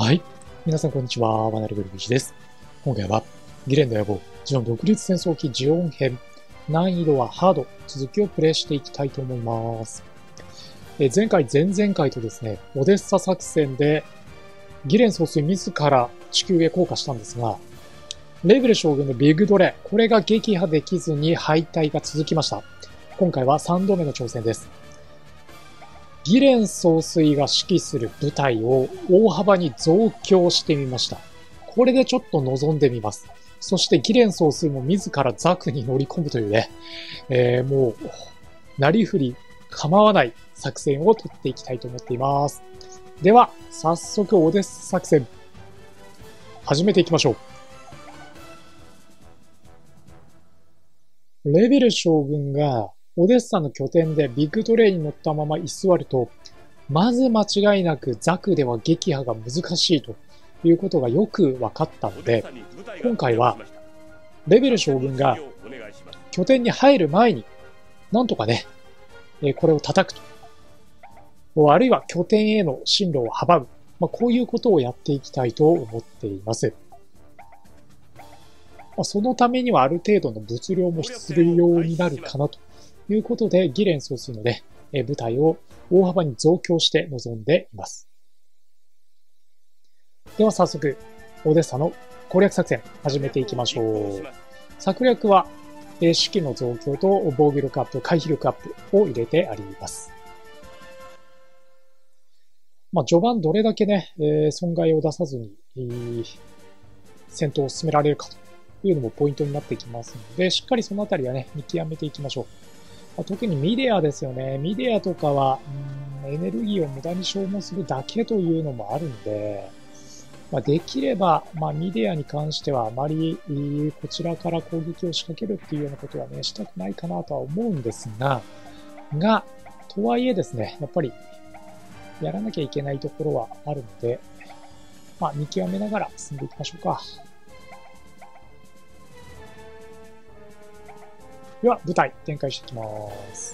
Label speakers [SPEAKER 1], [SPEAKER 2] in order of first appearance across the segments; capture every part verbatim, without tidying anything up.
[SPEAKER 1] はい。皆さんこんにちは。ワナルグルビシです。今回は、ギレンの野望、ジオン独立戦争期ジオン編、難易度はハード、続きをプレイしていきたいと思います。え前回、前々回とですね、オデッサ作戦で、ギレン総帥自ら地球へ降下したんですが、レベル将軍のビッグドレ、これが撃破できずに敗退が続きました。今回はさんどめの挑戦です。ギレン総帥が指揮する部隊を大幅に増強してみました。これでちょっと望んでみます。そしてギレン総帥も自らザクに乗り込むというね、えー、もう、なりふり構わない作戦を取っていきたいと思っています。では、早速オデッサ作戦、始めていきましょう。レベル将軍がオデッサの拠点でビッグトレイに乗ったまま居座ると、まず間違いなくザクでは撃破が難しいということがよく分かったので、今回はレベル将軍が拠点に入る前になんとかね、これを叩くと。あるいは拠点への進路を阻む。まあ、こういうことをやっていきたいと思っています。そのためにはある程度の物量も必要になるかなということで、ギレン総帥のね、部隊を大幅に増強して臨んでいます。では早速、オデッサの攻略作戦始めていきましょう。策略は、士気の増強と防御力アップ、回避力アップを入れてあります。まあ、序盤どれだけね、損害を出さずに戦闘を進められるかというのもポイントになってきますので、しっかりそのあたりはね、見極めていきましょう。特にミディアですよね。ミディアとかは、うん、エネルギーを無駄に消耗するだけというのもあるんで、まあ、できれば、まあ、ミディアに関してはあまりこちらから攻撃を仕掛けるっていうようなことはね、したくないかなとは思うんですが、が、とはいえですね、やっぱり、やらなきゃいけないところはあるので、まあ、見極めながら進んでいきましょうか。では、部隊展開していきます。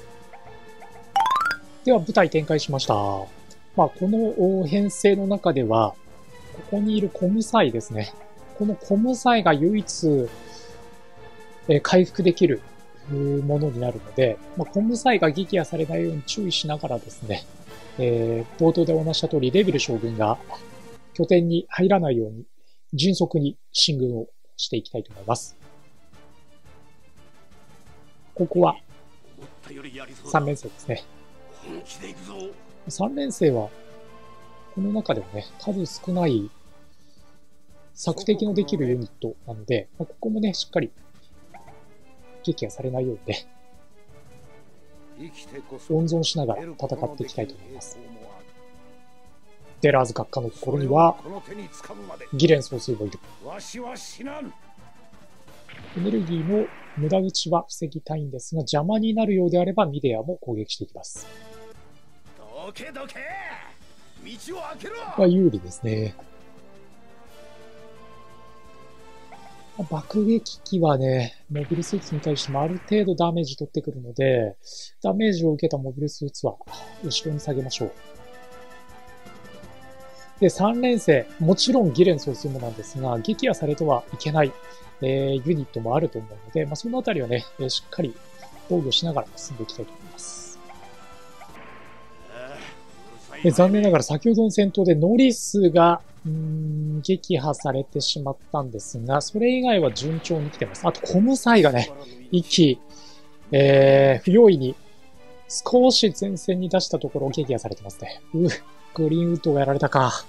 [SPEAKER 1] では、部隊展開しました。まあ、この編成の中では、ここにいるコムサイですね。このコムサイが唯一、えー、回復できるものになるので、まあ、コムサイが撃破されないように注意しながらですね、えー、冒頭でお話した通り、レベル将軍が拠点に入らないように迅速に進軍をしていきたいと思います。ここはさん連星ですね。さん連星はこの中でもね、数少ない索敵のできるユニットなので、ここもね、しっかり撃破されないようにね、温存しながら戦っていきたいと思います。デラーズ閣下のところにはギレン総帥もいる。エネルギーの無駄打ちは防ぎたいんですが、邪魔になるようであればミディアも攻撃していきます。まあ、有利ですね。爆撃機はね、モビルスーツに対してもある程度ダメージ取ってくるので、ダメージを受けたモビルスーツは後ろに下げましょう。で、さん連星、もちろんギレン総帥もなんですが、撃破されてはいけない、えー、ユニットもあると思うので、まあ、そのあたりはね、しっかり防御しながら進んでいきたいと思います。で、残念ながら先ほどの戦闘でノリスがうーん撃破されてしまったんですが、それ以外は順調に来てます。あとコムサイがね、一気、えー、不用意に少し前線に出したところを撃破されてますね。うグリーンウッドがやられたか。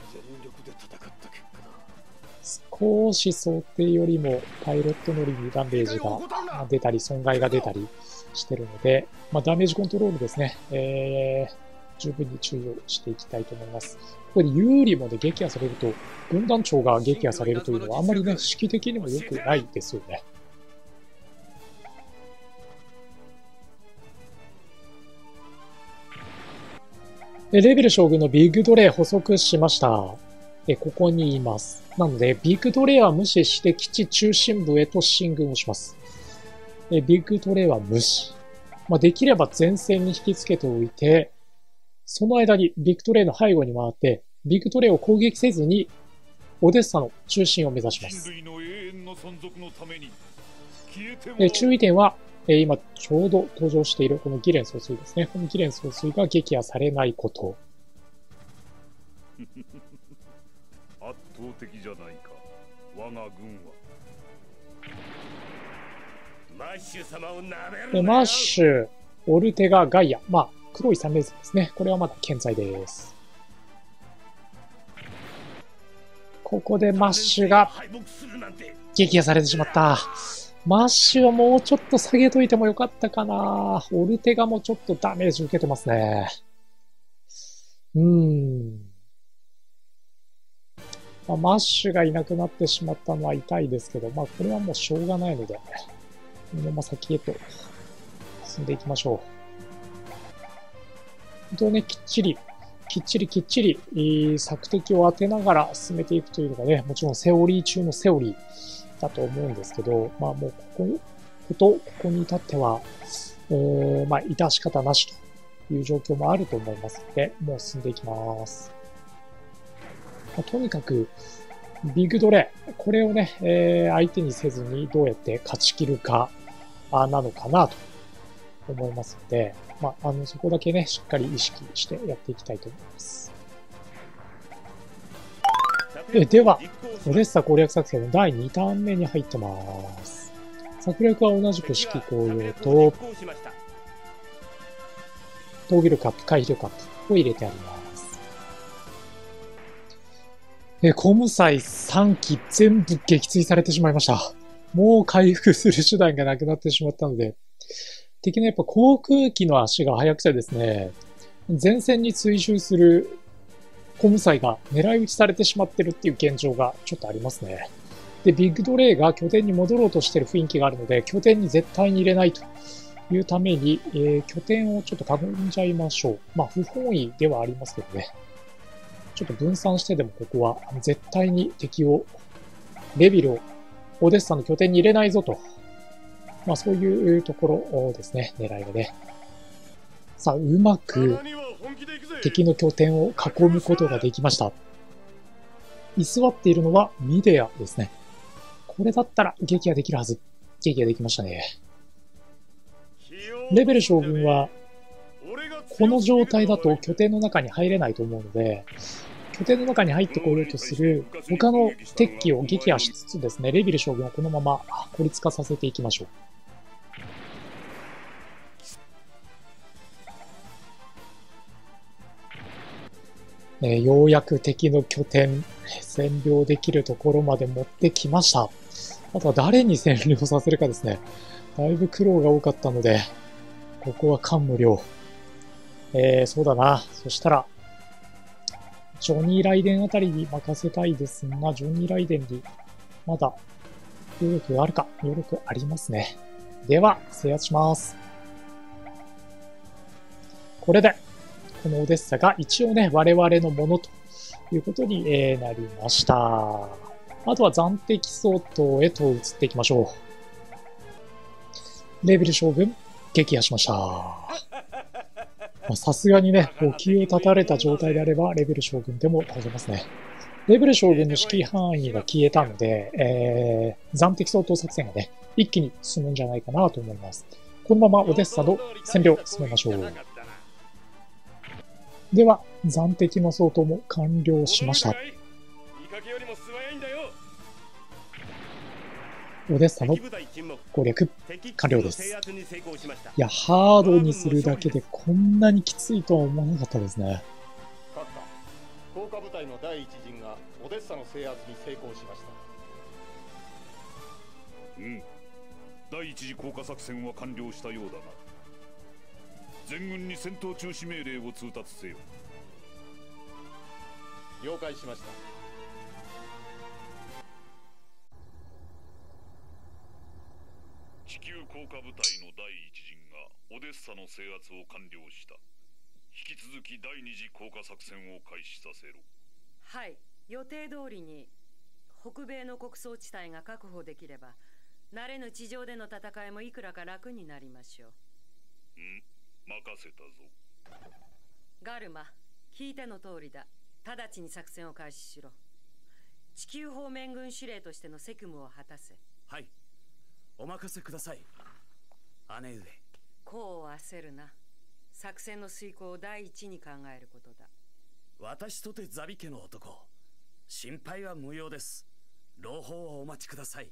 [SPEAKER 1] 少し想定よりもパイロット乗りにダメージが出たり損害が出たりしてるので、まあ、ダメージコントロールですね、えー、十分に注意をしていきたいと思います。ここで有利もで撃破されると、軍団長が撃破されるというのはあんまりね、式的にも良くないですよね。でレベル将軍のビッグドレイ捕捉しました。でここにいます。なので、ビッグトレイは無視して基地中心部へと進軍をします。でビッグトレイは無視。まあ、できれば前線に引き付けておいて、その間にビッグトレイの背後に回って、 ビクトレを攻撃せずにオデッサの中心を目指します。え注意点は、え今ちょうど登場しているこのギレン総帥ですね。このギレン総帥が撃破されないこと。
[SPEAKER 2] 圧倒的じゃないか、我が軍は。マッシュ様をなめるなよ。
[SPEAKER 1] でマッシュ、オルテガ、ガイア。まあ、黒い三連星ですね。これはまだ健在です。ここでマッシュが撃破されてしまった。マッシュはもうちょっと下げといてもよかったかな。オルテガもちょっとダメージ受けてますね。うーん。まあ、マッシュがいなくなってしまったのは痛いですけど、まあこれはもうしょうがないので、このまま先へと進んでいきましょう。本当ね、きっちり、きっちりきっちり、えー、索敵を当てながら進めていくというのがね、もちろんセオリー中のセオリーだと思うんですけど、まあもうここに、こと、ここに至っては、えー、まあ致し方なしという状況もあると思いますので、もう進んでいきます。まあ、とにかく、ビッグドレー、これをね、えー、相手にせずにどうやって勝ち切るか、なのかなと思いますので、まあ、あの、そこだけね、しっかり意識してやっていきたいと思います。えでは、オデッサ攻略作戦のだいにターン目に入ってます。策略は同じく指揮高揚と、闘技力アップ、回避力アップを入れてあります。え、コムサイさんき全部撃墜されてしまいました。もう回復する手段がなくなってしまったので、敵のやっぱ航空機の足が速くてですね、前線に追従するコムサイが狙い撃ちされてしまってるっていう現状がちょっとありますね。で、ビッグドレイが拠点に戻ろうとしてる雰囲気があるので、拠点に絶対に入れないというために、えー、拠点をちょっと囲んじゃいましょう。まあ、不本意ではありますけどね。ちょっと分散してでもここは絶対に敵を、レビルをオデッサの拠点に入れないぞと。まあそういうところですね、狙いがね。さあ、うまく敵の拠点を囲むことができました。居座っているのはミデアですね。これだったら撃破できるはず。撃破できましたね。レベル将軍は、この状態だと拠点の中に入れないと思うので、拠点の中に入ってこようとする他の敵機を撃破しつつですね、レビル将軍をこのまま孤立化させていきましょう。えー、ようやく敵の拠点、占領できるところまで持ってきました。あとは誰に占領させるかですね。だいぶ苦労が多かったので、ここは感無量。えー、そうだな。そしたら、ジョニー・ライデンあたりに任せたいですが、ジョニー・ライデンにまだ能力があるか、能力ありますね。では、制圧します。これで、このオデッサが一応ね、我々のものということになりました。あとは暫定相当へと移っていきましょう。レベル将軍、撃破しました。さすがにね、補給を断たれた状態であれば、レベル将軍でも倒せますね。レベル将軍の指揮範囲が消えたので、えー、暫定相当作戦がね、一気に進むんじゃないかなと思います。このままオデッサの占領進めましょう。では、暫定の相当も完了しました。オデッサの攻略完了です。いや、ハードにするだけでこんなにきついとは思わなかったですね。
[SPEAKER 3] 降下部隊の第一陣がオデッサの制圧に成功しました。
[SPEAKER 2] うん。第一次降下作戦は完了したようだな。全軍に戦闘中止命令を通達せよ。
[SPEAKER 3] 了解しました。
[SPEAKER 2] 地球降下部隊の第一陣がオデッサの制圧を完了した。引き続き第二次降下作戦を開始させろ。
[SPEAKER 4] はい、予定通りに北米の穀倉地帯が確保できれば、慣れぬ地上での戦いもいくらか楽になりましょう。
[SPEAKER 2] ん、任せたぞ。
[SPEAKER 4] ガルマ、聞いての通りだ。 直ちに作戦を開始しろ。地球方面軍司令としての責務を果たせ。
[SPEAKER 5] はい、お任せください、姉上。
[SPEAKER 4] こう焦るな。作戦の遂行を第一に考えることだ。
[SPEAKER 5] 私とてザビ家の男、心配は無用です。朗報をお待ちください。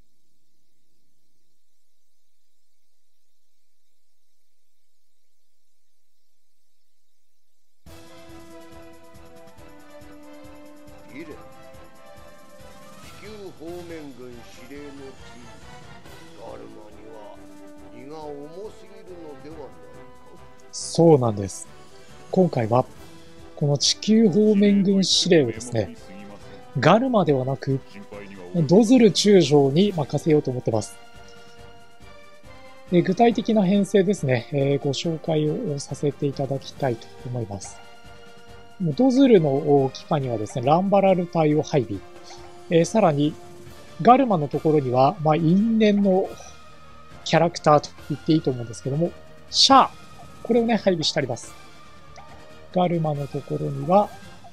[SPEAKER 6] ギレン、地球方面軍司令の地、ガルマには荷が重すぎるのではないか。
[SPEAKER 1] そうなんです。今回はこの地球方面軍司令をですね、ガルマではなくドズル中将に任せようと思ってます。で、具体的な編成ですね、えー、ご紹介をさせていただきたいと思います。ドズルの機下にはですね、ランバラル隊を配備。えー、さらに、ガルマのところには、まあ、因縁のキャラクターと言っていいと思うんですけども、シャア。これをね、配備してあります。ガルマのところには、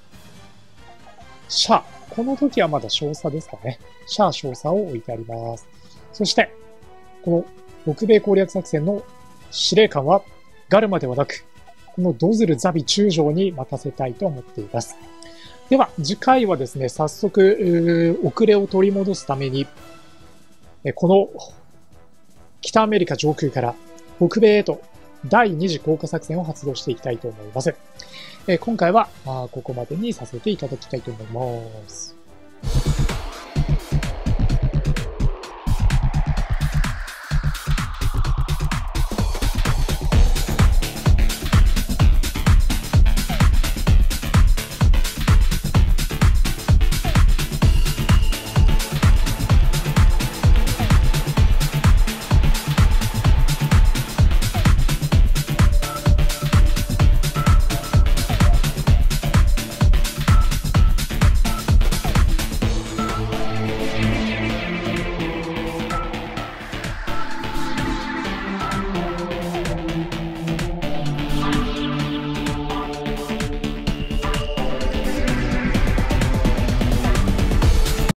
[SPEAKER 1] シャア。この時はまだ少佐ですかね。シャア少佐を置いてあります。そして、この北米攻略作戦の司令官は、ガルマではなく、このドズルザビ中将に任せたいと思っています。では、次回はですね、早速、遅れを取り戻すために、この北アメリカ上空から北米へと第二次降下作戦を発動していきたいと思います。今回はここまでにさせていただきたいと思います。